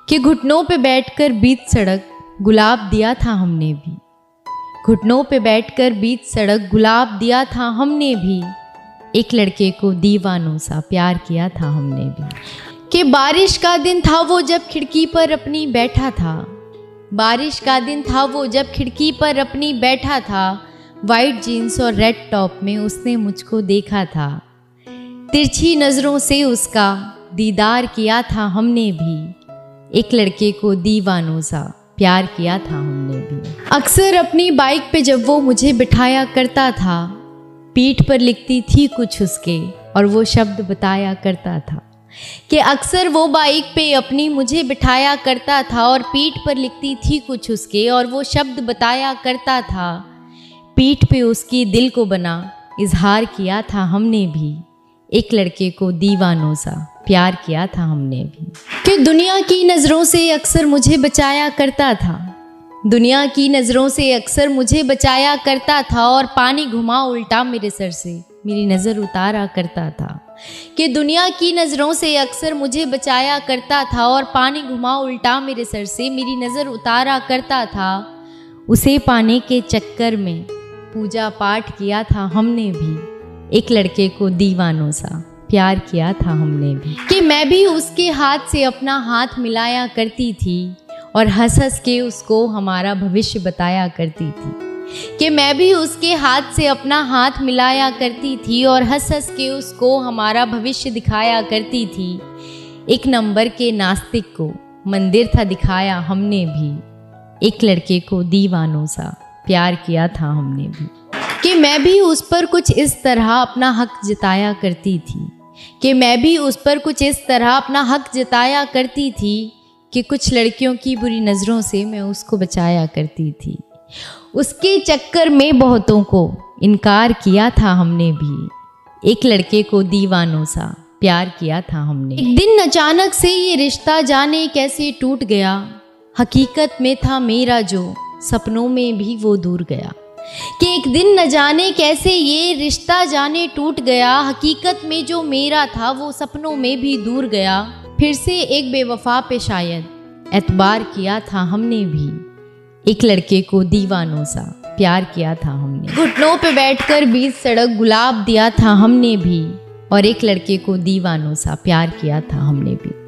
कि घुटनों पे बैठकर बीच सड़क गुलाब दिया था हमने भी, घुटनों पे बैठकर बीच सड़क गुलाब दिया था हमने भी, एक लड़के को दीवानों सा प्यार किया था हमने भी। कि बारिश का दिन था वो जब खिड़की पर अपनी बैठा था, बारिश का दिन था वो जब खिड़की पर अपनी बैठा था, वाइट जीन्स और रेड टॉप में उसने मुझको देखा था, तिरछी नज़रों से उसका दीदार किया था हमने भी, एक लड़के को दीवानों सा प्यार किया था हमने भी। अक्सर अपनी बाइक पे जब वो मुझे बिठाया करता था, पीठ पर लिखती थी कुछ उसके और वो शब्द बताया करता था। कि अक्सर वो बाइक पे अपनी मुझे बिठाया करता था और पीठ पर लिखती थी कुछ उसके और वो शब्द बताया करता था, पीठ पे उसकी दिल को बना इजहार किया था हमने भी, एक लड़के को दीवानों सा प्यार किया था हमने भी। कि दुनिया की नज़रों से अक्सर मुझे बचाया करता था, दुनिया की नज़रों से अक्सर मुझे बचाया करता था और पानी घुमा उल्टा मेरे सर से मेरी नज़र उतारा करता था। कि दुनिया की नज़रों से अक्सर मुझे बचाया करता था और पानी घुमा उल्टा मेरे सर से मेरी नज़र उतारा करता था, उसे पाने के चक्कर में पूजा पाठ किया था हमने भी, एक लड़के को दीवानों सा प्यार किया था हमने भी। कि मैं भी उसके हाथ से अपना हाथ मिलाया करती थी और हंस हंस के उसको हमारा भविष्य बताया करती थी। कि मैं भी उसके हाथ से अपना हाथ मिलाया करती थी और हंस हंस के उसको हमारा भविष्य दिखाया करती थी, एक नंबर के नास्तिक को मंदिर था दिखाया हमने भी, एक लड़के को दीवानों सा प्यार किया था हमने भी। कि मैं भी उस पर कुछ इस तरह अपना हक जताया करती थी, कि मैं भी उस पर कुछ इस तरह अपना हक जताया करती थी कि कुछ लड़कियों की बुरी नज़रों से मैं उसको बचाया करती थी, उसके चक्कर में बहुतों को इनकार किया था हमने भी, एक लड़के को दीवानों सा प्यार किया था हमने। एक दिन अचानक से ये रिश्ता जाने कैसे टूट गया, हकीकत में था मेरा जो सपनों में भी वो दूर गया। कि एक दिन न जाने कैसे ये रिश्ता जाने टूट गया, हकीकत में जो मेरा था वो सपनों में भी दूर गया, फिर से एक बेवफा पे शायद एतबार किया था हमने भी, एक लड़के को दीवानों सा प्यार किया था हमने। घुटनों पे बैठकर बीच सड़क गुलाब दिया था हमने भी और एक लड़के को दीवानों सा प्यार किया था हमने भी।